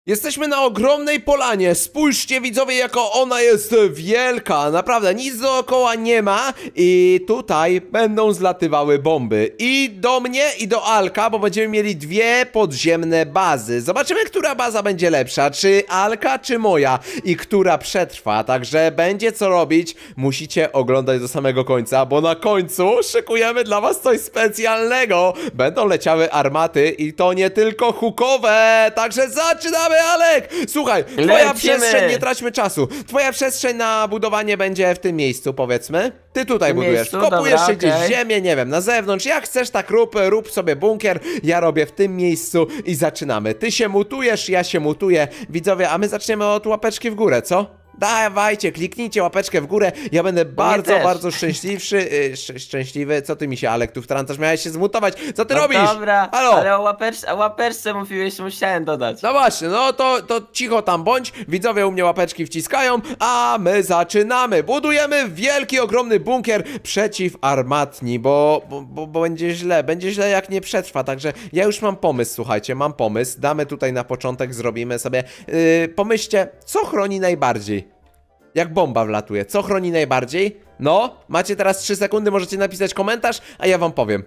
Jesteśmy na ogromnej polanie, spójrzcie widzowie, jako ona jest wielka, naprawdę nic dookoła nie ma i tutaj będą zlatywały bomby i do mnie i do Alka, bo będziemy mieli dwie podziemne bazy. Zobaczymy, która baza będzie lepsza, czy Alka, czy moja i która przetrwa, także będzie co robić, musicie oglądać do samego końca, bo na końcu szykujemy dla was coś specjalnego. Będą leciały armaty i to nie tylko hukowe, także zaczynamy, Alek! Słuchaj, twoja przestrzeń, nie traćmy czasu. Twoja przestrzeń na budowanie będzie w tym miejscu, powiedzmy. Ty tutaj budujesz, kopujesz się gdzieś w ziemię, nie wiem, na zewnątrz. Jak chcesz, tak rób sobie bunkier. Ja robię w tym miejscu i zaczynamy. Ty się mutujesz, ja się mutuję. Widzowie, a my zaczniemy od łapeczki w górę, co? Dawajcie, kliknijcie łapeczkę w górę. Ja będę bardzo szczęśliwy. Co ty mi się, Alek, tu wtrącasz? Miałeś się zmutować. Co ty robisz? Dobra, halo? ale o łapeczce mówiłeś, musiałem dodać. No właśnie, no to cicho tam bądź. Widzowie u mnie łapeczki wciskają, a my zaczynamy. Budujemy wielki, ogromny bunkier przeciwarmatni, bo będzie źle jak nie przetrwa. Także ja już mam pomysł, słuchajcie, mam pomysł. Damy tutaj na początek, zrobimy sobie, pomyślcie, co chroni najbardziej. Jak bomba wlatuje, co chroni najbardziej? No, macie teraz 3 sekundy, możecie napisać komentarz, a ja wam powiem.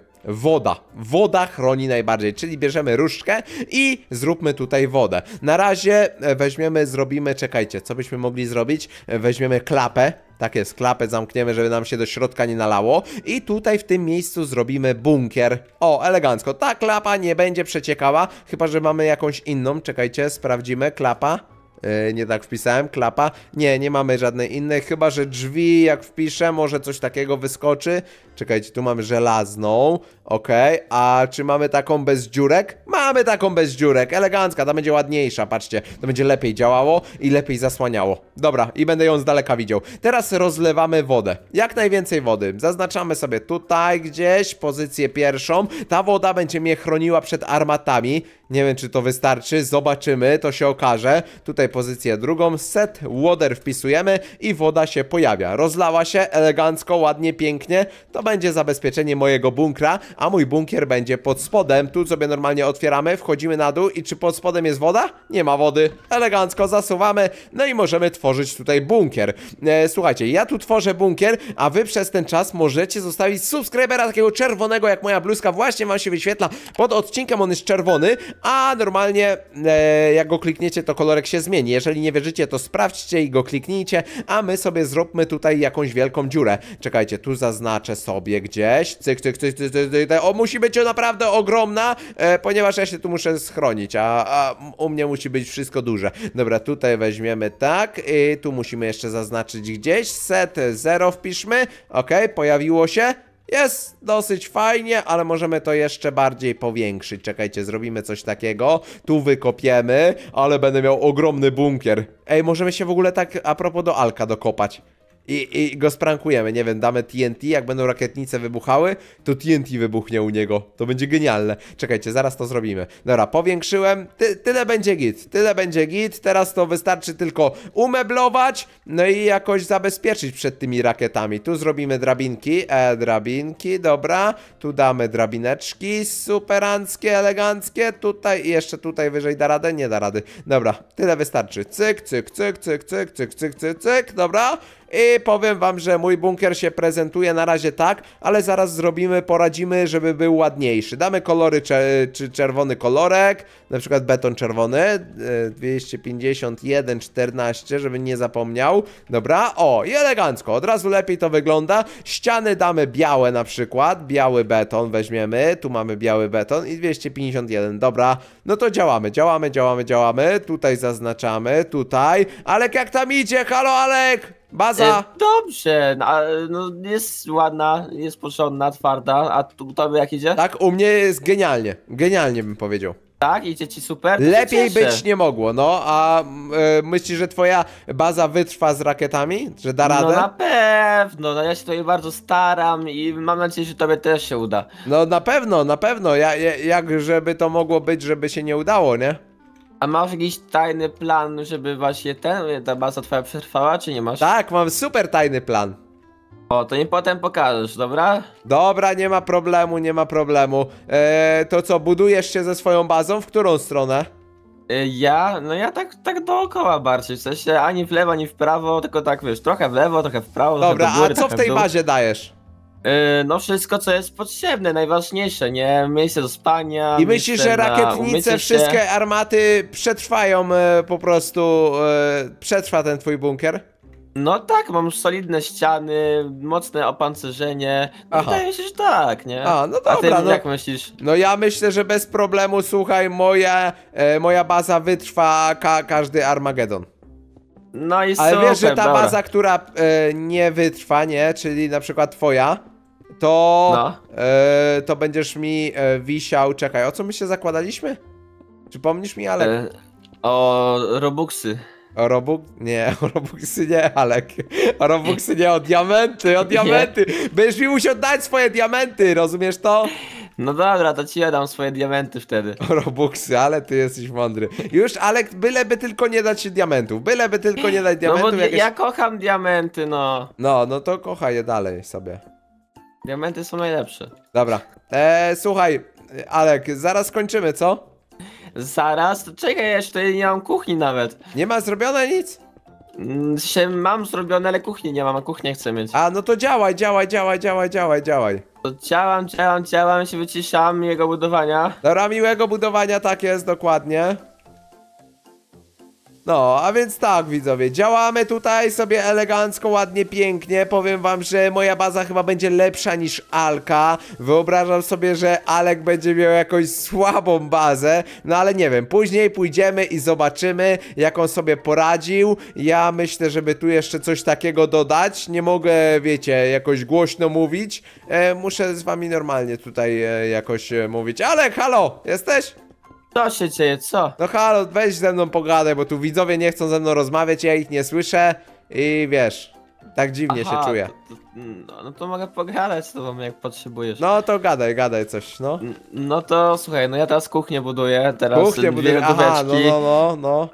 Woda chroni najbardziej, czyli bierzemy różdżkę i zróbmy tutaj wodę. Na razie zrobimy, czekajcie, co byśmy mogli zrobić? Weźmiemy klapę, tak jest, klapę zamkniemy, żeby nam się do środka nie nalało i tutaj w tym miejscu zrobimy bunkier. O, elegancko, ta klapa nie będzie przeciekała, chyba że mamy jakąś inną, czekajcie, sprawdzimy, klapa. Nie tak wpisałem, klapa. Nie mamy żadnej innej, chyba że drzwi jak wpiszę, może coś takiego wyskoczy. Czekajcie, tu mamy żelazną. Okej, a czy mamy taką bez dziurek? Mamy taką bez dziurek, elegancka, ta będzie ładniejsza, patrzcie. To będzie lepiej działało i lepiej zasłaniało. Dobra, i będę ją z daleka widział. Teraz rozlewamy wodę, jak najwięcej wody. Zaznaczamy sobie tutaj gdzieś pozycję pierwszą. Ta woda będzie mnie chroniła przed armatami. Nie wiem, czy to wystarczy, zobaczymy, to się okaże. Tutaj pozycję drugą, set water wpisujemy i woda się pojawia. Rozlała się elegancko, ładnie, pięknie. To będzie zabezpieczenie mojego bunkra, a mój bunkier będzie pod spodem. Tu sobie normalnie otwieramy, wchodzimy na dół i czy pod spodem jest woda? Nie ma wody. Elegancko zasuwamy, no i możemy tworzyć tutaj bunkier. Słuchajcie, ja tu tworzę bunkier, a wy przez ten czas możecie zostawić subskrybera takiego czerwonego, jak moja bluzka właśnie wam się wyświetla. Pod odcinkiem on jest czerwony, a normalnie jak go klikniecie, to kolorek się zmieni. Jeżeli nie wierzycie, to sprawdźcie i go kliknijcie, a my sobie zróbmy tutaj jakąś wielką dziurę. Czekajcie, tu zaznaczę sobie gdzieś. Cyk. O, musi być naprawdę ogromna, ponieważ ja się tu muszę schronić, a u mnie musi być wszystko duże. Dobra, tutaj weźmiemy tak i tu musimy jeszcze zaznaczyć gdzieś. Set 0 wpiszmy. Okej, pojawiło się. Jest dosyć fajnie, ale możemy to jeszcze bardziej powiększyć. Czekajcie, zrobimy coś takiego. Tu wykopiemy, ale będę miał ogromny bunkier. Ej, możemy się w ogóle tak a propos do Alka dokopać. I go sprankujemy, nie wiem, damy TNT, jak będą rakietnice wybuchały, to TNT wybuchnie u niego. To będzie genialne. Czekajcie, zaraz to zrobimy. Dobra, powiększyłem. Tyle będzie git. Teraz to wystarczy tylko umeblować, no i jakoś zabezpieczyć przed tymi rakietami. Tu zrobimy drabinki. Drabinki, dobra. Tu damy drabineczki superanckie, eleganckie. Tutaj i jeszcze tutaj wyżej da radę? Nie da rady. Dobra, tyle wystarczy. Cyk. Dobra. I powiem wam, że mój bunkier się prezentuje na razie tak, ale zaraz poradzimy, żeby był ładniejszy. Damy kolory, czy czerwony kolorek, na przykład beton czerwony, 251,14, żeby nie zapomniał. Dobra, o, i elegancko, od razu lepiej to wygląda. Ściany damy białe na przykład, biały beton weźmiemy, tu mamy biały beton i 251, dobra, no to działamy. Tutaj zaznaczamy, tutaj. Alek, jak tam idzie? Halo, Alek! Baza! Dobrze, no jest ładna, jest porządna, twarda, a tobie jak idzie? Tak, u mnie jest genialnie bym powiedział. Tak, idzie ci super? Lepiej być nie mogło, no, a myślisz, że twoja baza wytrwa z rakietami? Że da radę? No na pewno, no ja się tutaj bardzo staram i mam nadzieję, że tobie też się uda. No na pewno, jak żeby to mogło być, żeby się nie udało, nie? A masz jakiś tajny plan, żeby właśnie ta baza twoja przetrwała, czy nie masz? Tak, mam super tajny plan. O, to mi potem pokażesz, dobra? Dobra, nie ma problemu. To co, budujesz się ze swoją bazą? W którą stronę? Ja tak dookoła bardziej, w sensie ani w lewo, ani w prawo, tylko tak wiesz, trochę w lewo, trochę w prawo, Dobra, trochę do góry, a co w trochę tej dół. bazie dajesz? No wszystko co jest potrzebne, najważniejsze, nie? Miejsce do spania, I myślisz, miejsce że na rakietnice, umycie się. wszystkie armaty przetrwają po prostu, przetrwa ten twój bunkier? No tak, mam solidne ściany, mocne opancerzenie, no Aha. wydaje mi się, że tak, nie? A, no A ty dobra, no. jak myślisz? No ja myślę, że bez problemu, słuchaj, moja baza wytrwa każdy Armagedon. No i Ale super, wiesz, że ta dobra. baza, która nie wytrwa, nie, czyli na przykład twoja, to, No. to będziesz mi wisiał, czekaj, o co my się zakładaliśmy? Czy pomnisz mi, Alek? O Robuxy. O Nie, o Robuxy nie, Alek. O Robuxy nie, o diamenty, o diamenty. Będziesz mi musiał dać swoje diamenty, rozumiesz to? No dobra, to ci ja dam swoje diamenty wtedy. O Robuxy, ale ty jesteś mądry. Już, Alek, byleby tylko nie dać się diamentów, byleby tylko nie dać No bo diamentów. ja kocham diamenty, no. No to kochaj je dalej sobie. Diamenty są najlepsze. Dobra, słuchaj, Alek, zaraz kończymy, co? Zaraz, to czekaj, ja jeszcze nie mam kuchni nawet. Nie ma zrobione nic? Się mam zrobione, ale kuchni nie mam, a kuchnię chcę mieć. A, no to działaj. To działam, się wyciszam jego budowania. Dobra, miłego budowania, tak jest, dokładnie. No, a więc tak, widzowie, działamy tutaj sobie elegancko, ładnie, pięknie. Powiem wam, że moja baza chyba będzie lepsza niż Alka. Wyobrażam sobie, że Alek będzie miał jakąś słabą bazę. No ale nie wiem, później pójdziemy i zobaczymy, jak on sobie poradził. Ja myślę, żeby tu jeszcze coś takiego dodać. Nie mogę, wiecie, jakoś głośno mówić. Muszę z wami normalnie tutaj jakoś mówić. Alek, halo, jesteś? Co się dzieje, co? No halo, weź ze mną pogadaj, bo tu widzowie nie chcą ze mną rozmawiać, ja ich nie słyszę i wiesz, tak dziwnie się czuję. No to mogę pogadać z tobą jak potrzebujesz. No to gadaj coś, no. No to słuchaj, no ja teraz kuchnię buduję, teraz Kuchnię dwie buduję, aha, lodóweczki. no.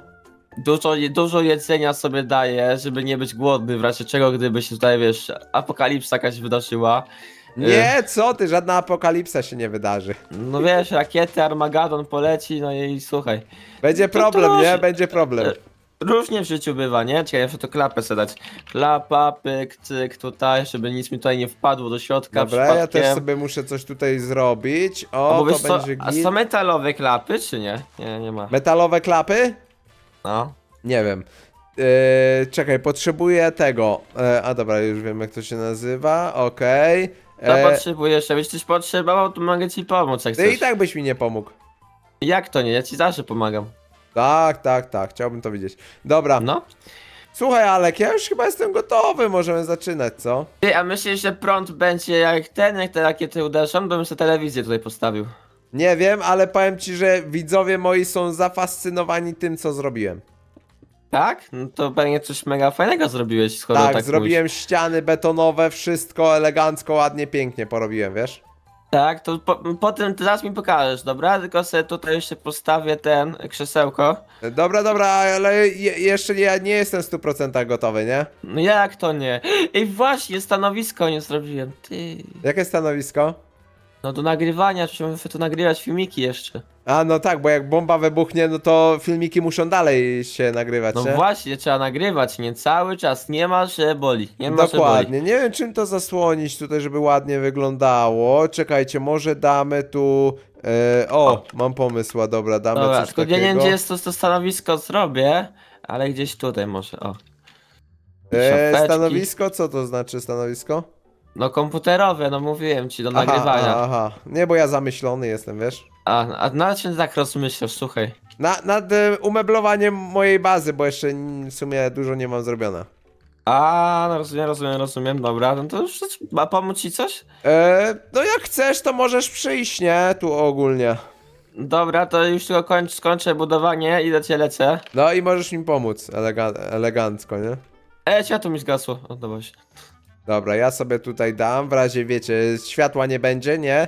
Dużo jedzenia sobie daję, żeby nie być głodny, w razie czego gdyby się tutaj, wiesz, apokalipsa jakaś wydarzyła. Nie, co ty, żadna apokalipsa się nie wydarzy. No wiesz, rakiety, Armagedon poleci, no i słuchaj. Będzie To problem, nie? proszę. Będzie problem. Różnie w życiu bywa, nie? Czekaj, muszę to klapę sobie dać. Klapa, pyk, cyk, tutaj, żeby nic mi tutaj nie wpadło do środka Dobra, ja przypadkiem. też sobie muszę coś tutaj zrobić. A O, bo to wiesz co, będzie a git. są metalowe klapy, czy nie? Nie ma. Metalowe klapy? No. Nie wiem. Czekaj, potrzebuję tego. A dobra, już wiem jak to się nazywa, okej. Co potrzebujesz? Jakbyś coś potrzebował, to mogę ci pomóc, jak Ty chcesz. i tak byś mi nie pomógł. Jak to nie? Ja ci zawsze pomagam. Tak, chciałbym to widzieć. Dobra, No. słuchaj Alek, ja już chyba jestem gotowy, możemy zaczynać, co? Ty, a myślisz, że prąd będzie jak te rakiety uderzą? Bym sobie telewizję tutaj postawił. Nie wiem, ale powiem ci, że widzowie moi są zafascynowani tym, co zrobiłem. Tak? No to pewnie coś mega fajnego zrobiłeś, skoro tak Tak, mówisz. zrobiłem ściany betonowe, wszystko elegancko, ładnie, pięknie porobiłem, wiesz? Tak, to potem teraz mi pokażesz, dobra? Tylko sobie tutaj jeszcze postawię ten krzesełko. Dobra, ale jeszcze ja nie jestem w 100% gotowy, nie? No jak to nie? Ej, właśnie, stanowisko nie zrobiłem, ty. Jakie stanowisko? No do nagrywania, czy muszę tu nagrywać filmiki jeszcze. A, no tak, bo jak bomba wybuchnie, no to filmiki muszą dalej się nagrywać, No nie? właśnie, trzeba nagrywać, nie cały czas, nie ma, że boli, nie ma, że boli. Dokładnie, nie wiem czym to zasłonić tutaj, żeby ładnie wyglądało. Czekajcie, może damy tu... mam pomysł, dobra, damy Dobra, coś tylko takiego. ja nie wiem, gdzie jest to stanowisko, zrobię, ale gdzieś tutaj może, o. Szafeczki. Stanowisko? Co to znaczy stanowisko? No komputerowe, no mówiłem ci, do nagrywania. Aha. Nie, bo ja zamyślony jestem, wiesz? A na czym tak rozmyślasz, słuchaj. Nad umeblowaniem mojej bazy, bo jeszcze w sumie dużo nie mam zrobione. A, no rozumiem, dobra, no to już ma pomóc ci coś? No jak chcesz, to możesz przyjść, nie? Tu ogólnie. Dobra, to już tylko skończę budowanie i do ciebie lecę. No i możesz mi pomóc, elegancko, nie? Światło mi zgasło, o dobra się. Dobra, ja sobie tutaj dam, w razie wiecie, światła nie będzie, nie?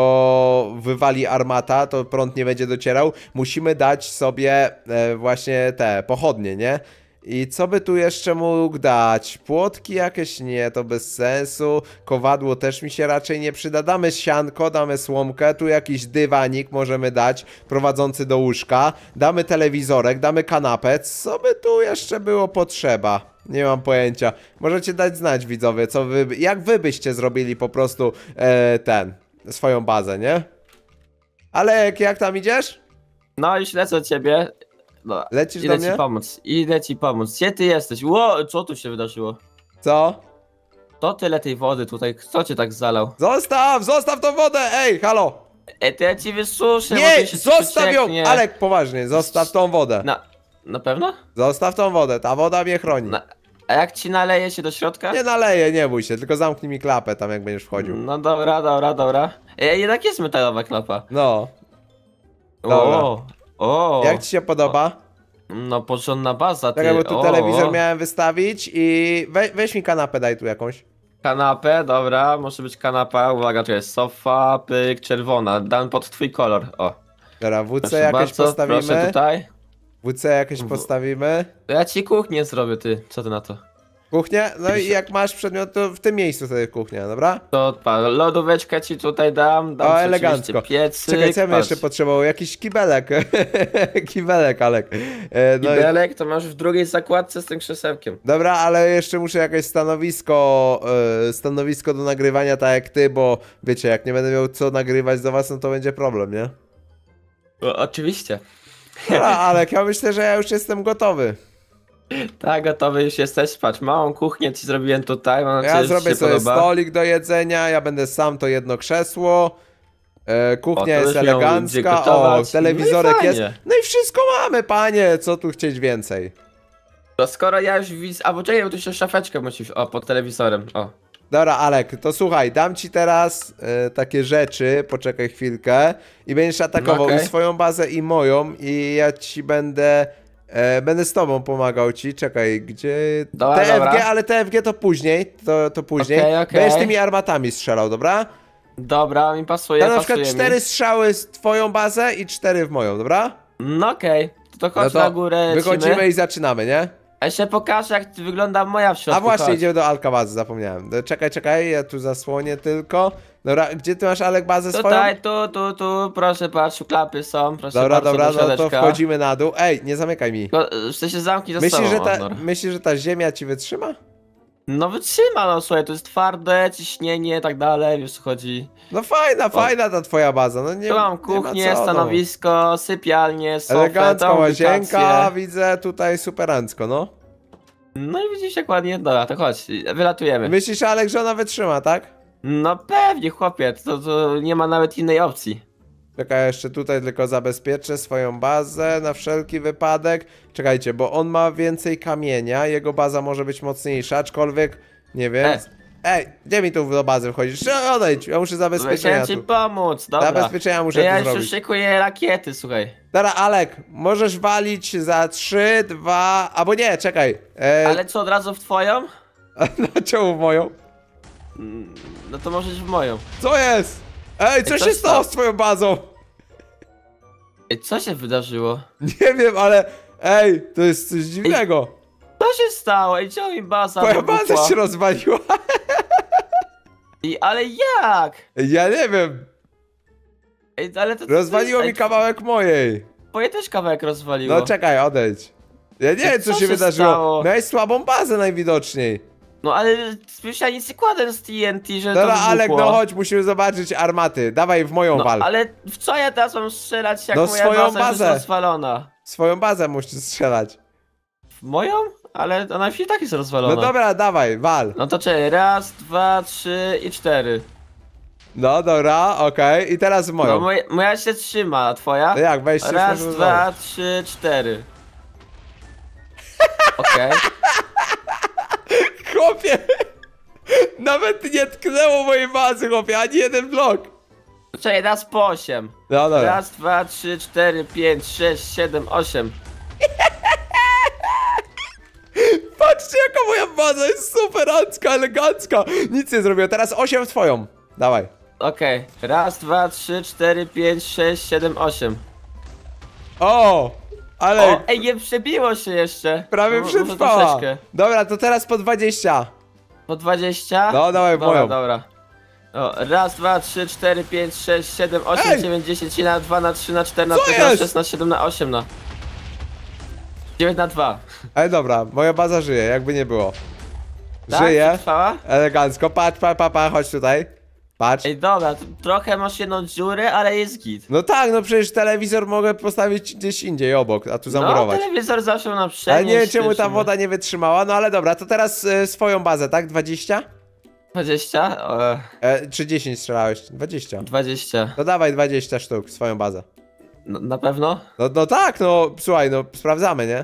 Bo wywali armata, to prąd nie będzie docierał. Musimy dać sobie właśnie te pochodnie, nie? I co by tu jeszcze mógł dać? Płotki jakieś? Nie, to bez sensu. Kowadło też mi się raczej nie przyda. Damy sianko, damy słomkę. Tu jakiś dywanik możemy dać, prowadzący do łóżka. Damy telewizorek, damy kanapę. Co by tu jeszcze było potrzeba? Nie mam pojęcia. Możecie dać znać, widzowie, jak wy byście zrobili po prostu swoją bazę, nie? Ale jak tam idziesz? No już lecę od ciebie. No, Lecisz do idę mnie? ci pomóc, idę ci pomóc. Gdzie ty jesteś? Ło, co tu się wydarzyło? Co? To tyle tej wody tutaj, kto cię tak zalał? Zostaw tą wodę! Ej, halo! Ej, to ja ci wysuszę, bo Nie, tu się zostaw ją! przecieknie. Alek, poważnie, zostaw tą wodę. Na pewno? Zostaw tą wodę, ta woda mnie chroni. A jak ci naleje się do środka? Nie naleję, nie bój się, tylko zamknij mi klapę tam, jak będziesz wchodził. No dobra. Ej, jednak jest metalowa klapa. No, dobra. O, Jak ci się podoba? no porządna baza, ty. Czekaj, bo tu telewizor miałem wystawić i weź mi kanapę, daj tu jakąś. Kanapę, dobra, może być kanapa, uwaga, to jest sofa, pyk, czerwona, dam pod twój kolor, o. Dobra, WC Proszę jakieś bardzo, proszę postawimy. tutaj. WC jakieś postawimy. To ja ci kuchnię zrobię, ty, co ty na to? Kuchnię? No i jak masz przedmiot, to w tym miejscu sobie kuchnia, dobra? To odpal, lodóweczkę ci tutaj dam O, elegancko. piecyk, Czekaj, co ja bym patrz. jeszcze potrzebował? Jakiś kibelek. Kibelek, Alek. No i... Kibelek to masz w drugiej zakładce z tym krzesełkiem. Dobra, ale jeszcze muszę jakieś stanowisko do nagrywania, tak jak ty, bo wiecie, jak nie będę miał co nagrywać do was, no to będzie problem, nie? O, oczywiście. Dobra, Alek, ja myślę, że ja już jestem gotowy. Tak, gotowy już jesteś, patrz, małą kuchnię ci zrobiłem tutaj, mam nadzieję, Ja że ci zrobię się sobie podoba. stolik do jedzenia, ja będę sam to jedno krzesło. Kuchnia O, to jest już miał gdzie elegancka, gotować. telewizorek No i jest. fajnie. No i wszystko mamy, panie, co tu chcieć więcej? To skoro ja już widzę, albo czekaj, bo tu jeszcze szafeczkę musisz, o, pod telewizorem, o. Dobra, Alek, to słuchaj, dam ci teraz takie rzeczy, poczekaj chwilkę i będziesz atakował No okej. i swoją bazę i moją i ja ci będę z tobą pomagał ci, czekaj, gdzie... Dobra, TFG, dobra. ale TFG to później, to później. Okej. Będziesz tymi armatami strzelał, dobra? Dobra, mi pasuje, Ja na przykład pasuje 4 mi. strzały w twoją bazę i 4 w moją, dobra? No okej, to chodź No na górę, wychodzimy lecimy. i zaczynamy, nie? A jeszcze pokażę, jak wygląda moja w środku, A właśnie, chodź. idziemy do Alka bazy, zapomniałem. Czekaj, ja tu zasłonię tylko. Dobra, gdzie ty masz, Alek, bazę swoją? Tutaj, tu, proszę, patrz, klapy są, proszę Dobra, bardzo, dobra, do no to środeczka. wchodzimy na dół. Ej, nie zamykaj mi. Chcę się zamknąć za sobą, Honor. Myślisz, że ta ziemia ci wytrzyma? No wytrzyma, no słuchaj, to jest twarde, ciśnienie, tak dalej, wiesz co chodzi. No fajna ta twoja baza, no nie Tu mam nie kuchnię, ma co, stanowisko, sypialnię, sofę, Elegancka całą łazienka, ubikację. widzę tutaj superancko, no. No i widzisz jak ładnie, dobra, to chodź, wylatujemy. Myślisz, Alek, że ona wytrzyma, tak? No pewnie, chłopie, to nie ma nawet innej opcji. Czekaj, jeszcze tutaj tylko zabezpieczę swoją bazę na wszelki wypadek. Czekajcie, bo on ma więcej kamienia, jego baza może być mocniejsza, aczkolwiek, nie wiem. Ej, gdzie mi tu do bazy wchodzisz? Odejdź, ja muszę zabezpieczenia Chciałem ci tu. pomóc, dobra. Zabezpieczenia To muszę ja tu już zrobić. szykuję rakiety, słuchaj. Dobra, Alek, możesz walić za 3, 2, albo nie, czekaj. Ale co, od razu w twoją? Na czemu moją? No to możesz w moją. Co jest? Ej, co Ej, się coś stało tam. z twoją bazą? Ej, co się wydarzyło? Nie wiem, ale... Ej, to jest coś dziwnego. Co się stało? Ej, czemu mi baza Twoja wybuchła? baza się rozwaliła. Ale jak? Ja nie wiem. Ej, ale to... Rozwaliło mi ej, kawałek mojej. Twoje też kawałek rozwaliło. No czekaj, odejdź. Ja nie wiem, co co się się wydarzyło. stało? Miałeś słabą bazę najwidoczniej. No ale przecież ja nic nie kładę z TNT, że Dobra, to wybuchło. Alek, no chodź, musimy zobaczyć armaty. Dawaj w moją No wal. ale w co ja teraz mam strzelać, jak No, moja swoją baza bazę. jest rozwalona? Swoją bazę musisz strzelać. W moją? Ale ona już i tak jest No rozwalona. dobra, dawaj, wal. No to czekaj, raz, dwa, trzy i cztery. No dobra, okej. I teraz w moją. No moja się trzyma, a twoja? No jak, weź się Raz, znowu dwa, trzy, cztery. Okej. Chłopie! Nawet nie tknęło mojej bazy, chłopie, ani jeden blok. Czekaj, raz po 8. No dobra. Raz, dwa, trzy, cztery, pięć, sześć, siedem, 8. Patrzcie, jaka moja baza jest superancka, elegancka. Nic nie zrobiłem. Teraz 8 w twoją. Dawaj. Okej. Raz, dwa, trzy, cztery, pięć, sześć, siedem, 8. O! Ale O, ej, nie przebiło się jeszcze. prawie Może przetrwała. troszeczkę. Dobra, to teraz po 20. Po 20? No, dawaj dobra, moją. dobra. O, raz, dwa, 3, 4, 5, 6, 7, 8, Ej! 9, 10, na 2, na 3, na 4, na Co 5, na jest? 6, na 7, na 8, na 9 na 2. Ale dobra, moja baza żyje, jakby nie było. Tak? Żyje. Przetrwała? Elegancko. Patrz, chodź tutaj. Patrz. Ej, dobra, trochę masz jedną dziurę, ale jest git. No tak, no przecież telewizor mogę postawić gdzieś indziej obok, a tu zamurować. No, telewizor zawsze na przenieść. Ale nie wiem czemu ta lecimy. woda nie wytrzymała, no ale dobra, to teraz swoją bazę, tak? 20? 20? Czy 10 strzelałeś? 20. 20. No dawaj 20 sztuk, swoją bazę. No, na pewno? No tak, no słuchaj, no sprawdzamy, nie?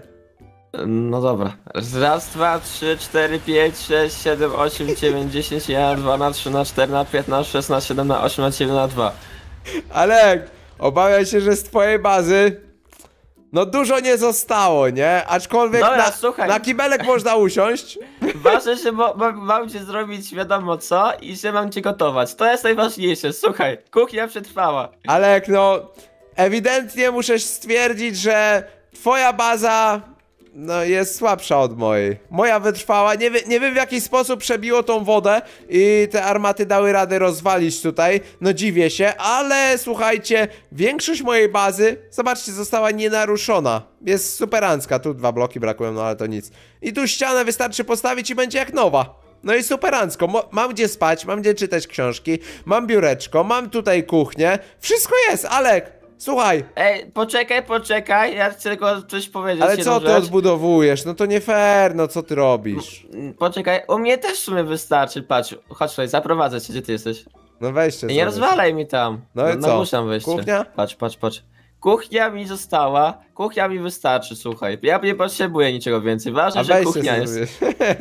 No dobra. Raz, dwa, 3, 4, 5, 6, 7, 8, 9, 10, 1, 2, na 3, na 4, na 5, na 6, na 7, na 8, na 9, na 2. Ale obawiam się, że z twojej bazy no dużo nie zostało, nie? Aczkolwiek Dobra, słuchaj. na kibelek można usiąść. Ważne, że mam cię zrobić wiadomo co i że mam cię gotować. To jest najważniejsze. Słuchaj, kuchnia przetrwała. Alek, no ewidentnie muszę stwierdzić, że twoja baza no jest słabsza od mojej. Moja wytrwała, nie wiem w jaki sposób przebiło tą wodę i te armaty dały radę rozwalić tutaj, no dziwię się, ale słuchajcie, większość mojej bazy, zobaczcie, została nienaruszona. Jest superancka, tu 2 bloki brakują, no ale to nic. I tu ścianę wystarczy postawić i będzie jak nowa. No i superancko, mam gdzie spać, mam gdzie czytać książki, mam biureczko, mam tutaj kuchnię, wszystko jest, Alek! Słuchaj, Ej, poczekaj, ja chcę tylko coś powiedzieć. ale jedną co ty rzecz. odbudowujesz? No to nie fair, no co ty robisz? Poczekaj, u mnie też w sumie wystarczy. Patrz, chodź tutaj, zaprowadzę cię, gdzie ty jesteś. No weźcie Nie sobie. rozwalaj mi tam. No i co? Namuszam wejście. Kuchnia? Patrz. Kuchnia mi została, kuchnia mi wystarczy, słuchaj. Ja nie potrzebuję niczego więcej, ważne, A że weźcie kuchnia jest. sobie.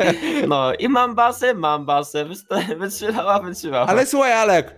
No i mam basę, wytrzymała. Ale słuchaj, Alek,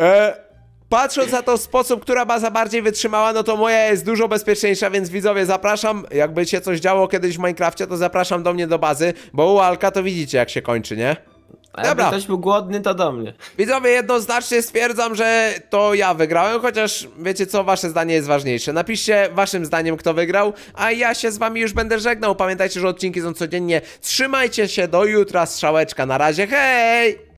patrząc na to sposób, która baza bardziej wytrzymała, no to moja jest dużo bezpieczniejsza, więc widzowie, zapraszam, jakby się coś działo kiedyś w Minecrafcie, to zapraszam do mnie do bazy, bo u Alka to widzicie jak się kończy, nie? A jakby Dobra. ktoś był głodny, to do mnie. Widzowie, jednoznacznie stwierdzam, że to ja wygrałem, chociaż wiecie co, wasze zdanie jest ważniejsze. Napiszcie waszym zdaniem, kto wygrał, a ja się z wami już będę żegnał. Pamiętajcie, że odcinki są codziennie. Trzymajcie się, do jutra, strzałeczka, na razie, hej!